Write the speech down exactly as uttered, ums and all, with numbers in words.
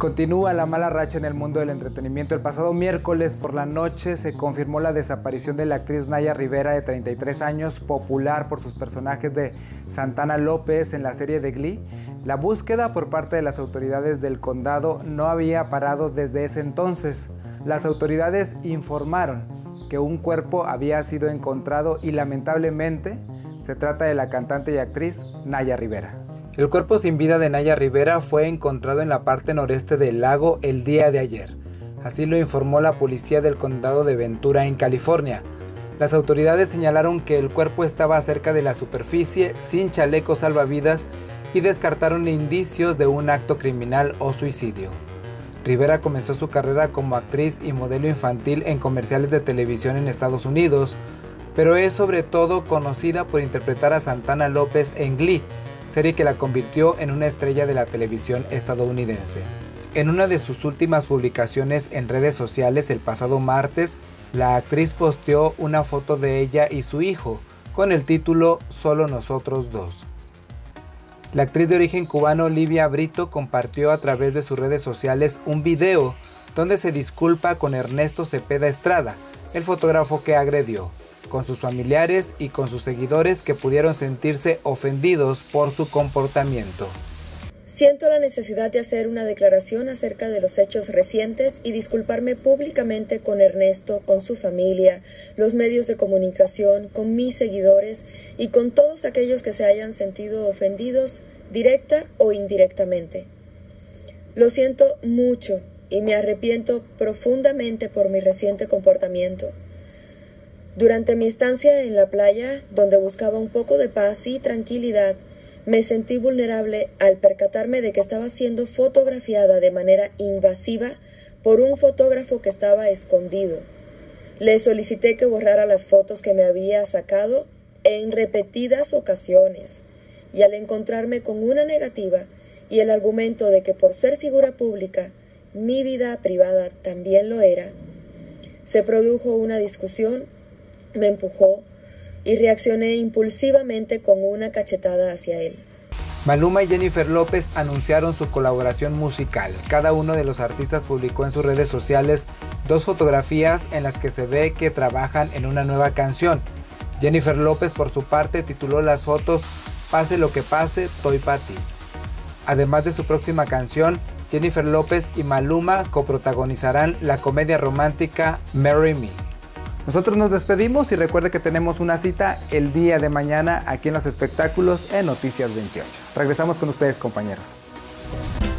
Continúa la mala racha en el mundo del entretenimiento. El pasado miércoles por la noche se confirmó la desaparición de la actriz Naya Rivera, de treinta y tres años, popular por sus personajes de Santana López en la serie de Glee. La búsqueda por parte de las autoridades del condado no había parado desde ese entonces. Las autoridades informaron que un cuerpo había sido encontrado y lamentablemente se trata de la cantante y actriz Naya Rivera. El cuerpo sin vida de Naya Rivera fue encontrado en la parte noreste del lago el día de ayer. Así lo informó la policía del condado de Ventura, en California. Las autoridades señalaron que el cuerpo estaba cerca de la superficie, sin chaleco salvavidas, y descartaron indicios de un acto criminal o suicidio. Rivera comenzó su carrera como actriz y modelo infantil en comerciales de televisión en Estados Unidos, pero es sobre todo conocida por interpretar a Santana López en Glee, serie que la convirtió en una estrella de la televisión estadounidense. En una de sus últimas publicaciones en redes sociales el pasado martes, la actriz posteó una foto de ella y su hijo, con el título "Solo nosotros dos". La actriz de origen cubano Livia Brito compartió a través de sus redes sociales un video donde se disculpa con Ernesto Cepeda Estrada, el fotógrafo que agredió, con sus familiares y con sus seguidores que pudieron sentirse ofendidos por su comportamiento. Siento la necesidad de hacer una declaración acerca de los hechos recientes y disculparme públicamente con Ernesto, con su familia, los medios de comunicación, con mis seguidores y con todos aquellos que se hayan sentido ofendidos, directa o indirectamente. Lo siento mucho y me arrepiento profundamente por mi reciente comportamiento. Durante mi estancia en la playa, donde buscaba un poco de paz y tranquilidad, me sentí vulnerable al percatarme de que estaba siendo fotografiada de manera invasiva por un fotógrafo que estaba escondido. Le solicité que borrara las fotos que me había sacado en repetidas ocasiones, y al encontrarme con una negativa y el argumento de que por ser figura pública, mi vida privada también lo era, se produjo una discusión, me empujó y reaccioné impulsivamente con una cachetada hacia él. Maluma y Jennifer López anunciaron su colaboración musical. Cada uno de los artistas publicó en sus redes sociales dos fotografías en las que se ve que trabajan en una nueva canción. Jennifer López, por su parte, tituló las fotos "Pase lo que pase, toy pa' ti". Además de su próxima canción, Jennifer López y Maluma coprotagonizarán la comedia romántica Marry Me. Nosotros nos despedimos y recuerde que tenemos una cita el día de mañana aquí en los espectáculos en Noticias veintiocho. Regresamos con ustedes, compañeros.